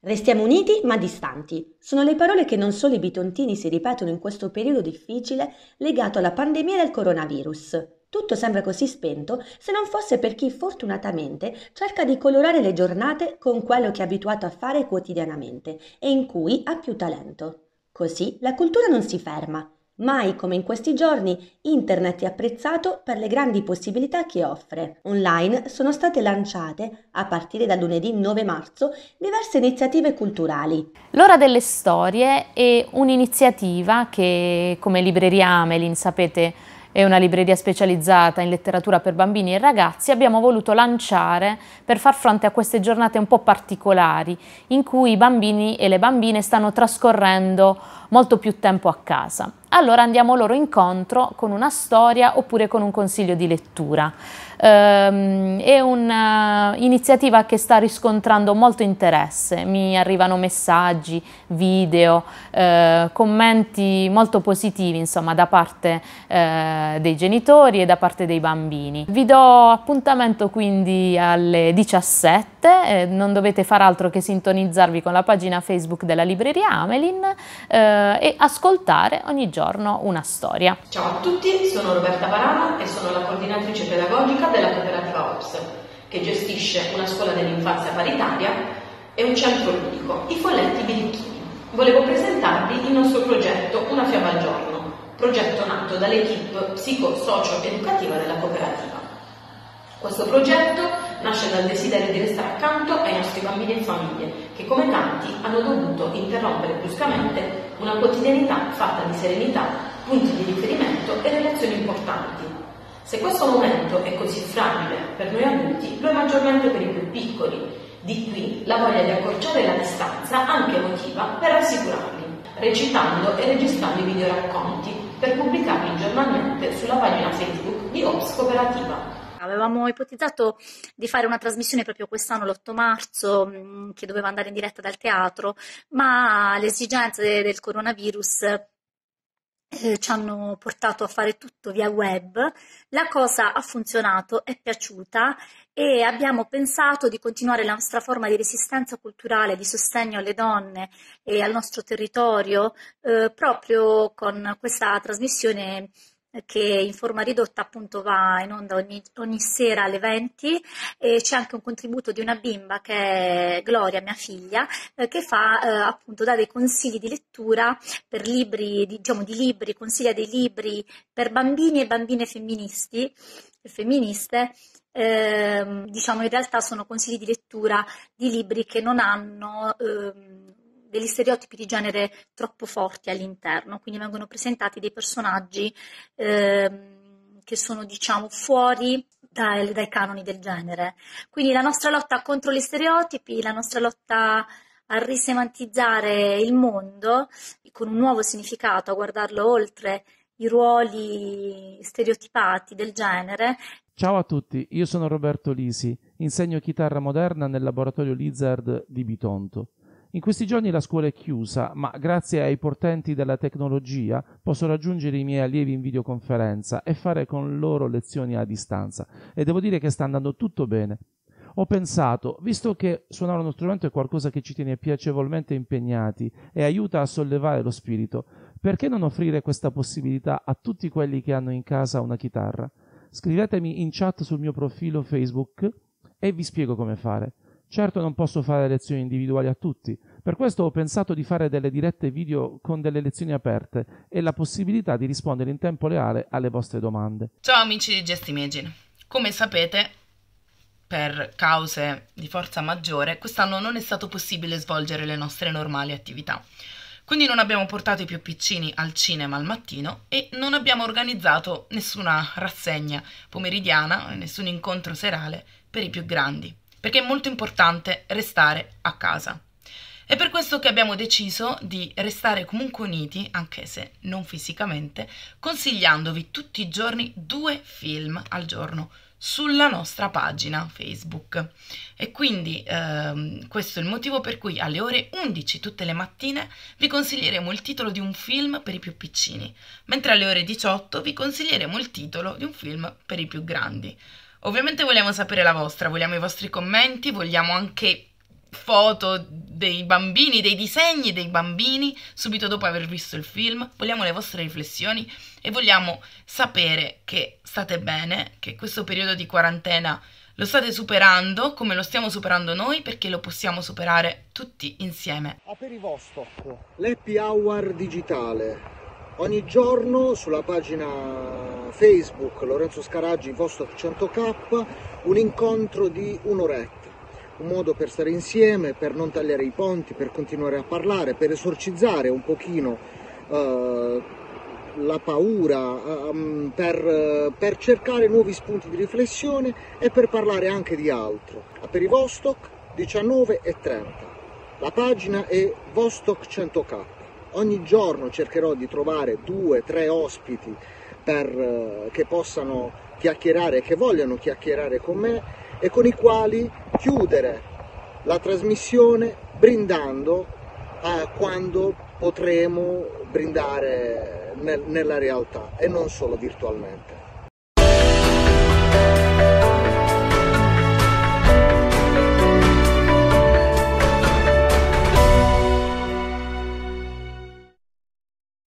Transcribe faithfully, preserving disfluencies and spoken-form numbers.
Restiamo uniti ma distanti. Sono le parole che non solo i bitontini si ripetono in questo periodo difficile legato alla pandemia del coronavirus. Tutto sembra così spento se non fosse per chi fortunatamente cerca di colorare le giornate con quello che è abituato a fare quotidianamente e in cui ha più talento. Così la cultura non si ferma. Mai come in questi giorni internet è apprezzato per le grandi possibilità che offre. Online sono state lanciate, a partire dal lunedì nove marzo, diverse iniziative culturali. L'Ora delle Storie è un'iniziativa che, come Libreria Amelin, sapete, è una libreria specializzata in letteratura per bambini e ragazzi, abbiamo voluto lanciare per far fronte a queste giornate un po' particolari in cui i bambini e le bambine stanno trascorrendo molto più tempo a casa. Allora andiamo loro incontro con una storia oppure con un consiglio di lettura. Ehm, è un'iniziativa che sta riscontrando molto interesse, mi arrivano messaggi, video, eh, commenti molto positivi insomma da parte eh, dei genitori e da parte dei bambini. Vi do appuntamento quindi alle diciassette, eh, non dovete far altro che sintonizzarvi con la pagina Facebook della Libreria Amelin eh, e ascoltare ogni giorno una storia. Ciao a tutti, sono Roberta Parano e sono la coordinatrice pedagogica della cooperativa O P S, che gestisce una scuola dell'infanzia paritaria e un centro ludico, i Folletti Birichini. Volevo presentarvi il nostro progetto Una fiaba al giorno, progetto nato dall'equipe psico-socio-educativa della cooperativa. Questo progetto nasce dal desiderio di restare accanto ai nostri bambini e famiglie che, come tanti, hanno dovuto interrompere bruscamente una quotidianità fatta di serenità, punti di riferimento e relazioni importanti. Se questo momento è così fragile per noi adulti, lo è maggiormente per i più piccoli. Di qui la voglia di accorciare la distanza, anche emotiva, per rassicurarli, recitando e registrando i videoracconti per pubblicarli giornalmente sulla pagina Facebook di O P S Cooperativa. Avevamo ipotizzato di fare una trasmissione proprio quest'anno, l'otto marzo, mh, che doveva andare in diretta dal teatro, ma le esigenze del coronavirus eh, ci hanno portato a fare tutto via web. La cosa ha funzionato, è piaciuta e abbiamo pensato di continuare la nostra forma di resistenza culturale, di sostegno alle donne e al nostro territorio eh, proprio con questa trasmissione che in forma ridotta appunto va in onda ogni, ogni sera alle venti, e c'è anche un contributo di una bimba che è Gloria, mia figlia, eh, che fa eh, appunto dà dei consigli di lettura per libri, diciamo di libri, consiglia dei libri per bambini e bambine femministi e femministe. Eh, diciamo in realtà sono consigli di lettura di libri che non hanno ehm, degli stereotipi di genere troppo forti all'interno, quindi vengono presentati dei personaggi ehm, che sono diciamo fuori dai, dai canoni del genere. Quindi la nostra lotta contro gli stereotipi, la nostra lotta a risemantizzare il mondo con un nuovo significato, a guardarlo oltre i ruoli stereotipati del genere. Ciao a tutti, io sono Roberto Lisi, insegno chitarra moderna nel laboratorio Lizard di Bitonto. In questi giorni la scuola è chiusa, ma grazie ai portenti della tecnologia posso raggiungere i miei allievi in videoconferenza e fare con loro lezioni a distanza. E devo dire che sta andando tutto bene. Ho pensato, visto che suonare uno strumento è qualcosa che ci tiene piacevolmente impegnati e aiuta a sollevare lo spirito, perché non offrire questa possibilità a tutti quelli che hanno in casa una chitarra? Scrivetemi in chat sul mio profilo Facebook e vi spiego come fare. Certo non posso fare lezioni individuali a tutti, per questo ho pensato di fare delle dirette video con delle lezioni aperte e la possibilità di rispondere in tempo reale alle vostre domande. Ciao amici di Just Imagine, come sapete, per cause di forza maggiore, quest'anno non è stato possibile svolgere le nostre normali attività. Quindi non abbiamo portato i più piccini al cinema al mattino e non abbiamo organizzato nessuna rassegna pomeridiana, nessun incontro serale per i più grandi, perché è molto importante restare a casa. È per questo che abbiamo deciso di restare comunque uniti, anche se non fisicamente, consigliandovi tutti i giorni due film al giorno sulla nostra pagina Facebook. E quindi ehm, questo è il motivo per cui alle ore undici tutte le mattine vi consiglieremo il titolo di un film per i più piccini, mentre alle ore diciotto vi consiglieremo il titolo di un film per i più grandi. Ovviamente vogliamo sapere la vostra, vogliamo i vostri commenti, vogliamo anche foto dei bambini, dei disegni dei bambini subito dopo aver visto il film, vogliamo le vostre riflessioni e vogliamo sapere che state bene, che questo periodo di quarantena lo state superando come lo stiamo superando noi, perché lo possiamo superare tutti insieme. Aperivostok, l'happy hour digitale. Ogni giorno sulla pagina Facebook Lorenzo Scaraggi Vostok cento K un incontro di un'oretta, un modo per stare insieme, per non tagliare i ponti, per continuare a parlare, per esorcizzare un pochino uh, la paura, um, per, per cercare nuovi spunti di riflessione e per parlare anche di altro. Aperivostok diciannove e trenta, la pagina è Vostok cento K. Ogni giorno cercherò di trovare due, tre ospiti per, uh, che possano chiacchierare, che vogliano chiacchierare con me e con i quali chiudere la trasmissione brindando a quando potremo brindare nel, nella realtà e non solo virtualmente.